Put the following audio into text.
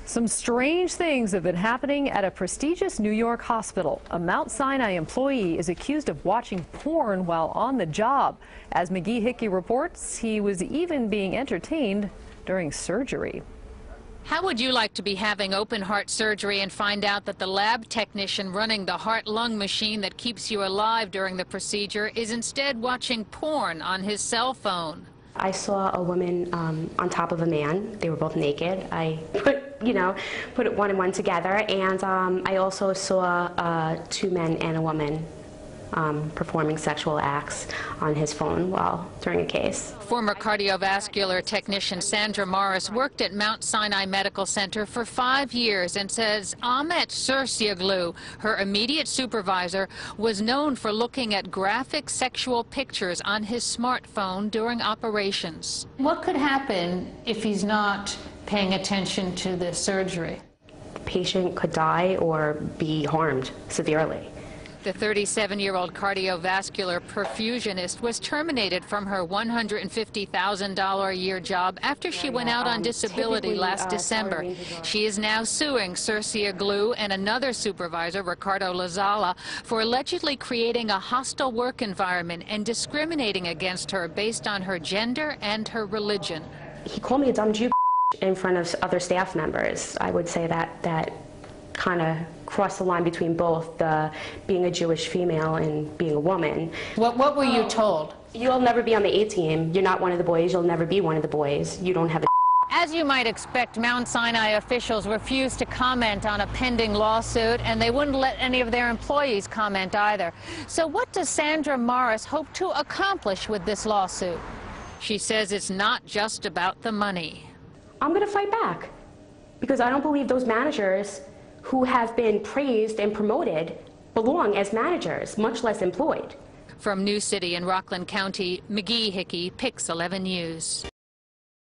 Some strange things have been happening at a prestigious New York hospital. A Mount Sinai employee is accused of watching porn while on the job. As McGee Hickey reports, he was even being entertained during surgery. How would you like to be having open heart surgery and find out that the lab technician running the heart-lung machine that keeps you alive during the procedure is instead watching porn on his cell phone? I saw a woman on top of a man. They were both naked. I put one and one together, and I also saw two men and a woman performing sexual acts on his phone during a case. Former cardiovascular technician Sandra Morris worked at Mount Sinai Medical Center for 5 years and says Ahmet Sursioglu, her immediate supervisor, was known for looking at graphic sexual pictures on his smartphone during operations. What could happen if he's not paying attention to the surgery? The patient could die or be harmed severely. The 37-year-old cardiovascular perfusionist was terminated from her $150,000 a year job after she went out on disability last December. She is now suing Sursioglu and another supervisor, Ricardo Lazala, for allegedly creating a hostile work environment and discriminating against her based on her gender and her religion. He called me a dumb Jew in front of other staff members. I would say that kind of crossed the line between both being a Jewish female and being a woman. What were you told? You'll never be on the A team. You're not one of the boys. You'll never be one of the boys. You don't have a... As you might expect, Mount Sinai officials refused to comment on a pending lawsuit, and they wouldn't let any of their employees comment either. So what does Sandra Morris hope to accomplish with this lawsuit? She says it's not just about the money. I'm going to fight back, because I don't believe those managers who have been praised and promoted belong as managers, much less employed. From New City in Rockland County, McGee Hickey, Pix 11 News.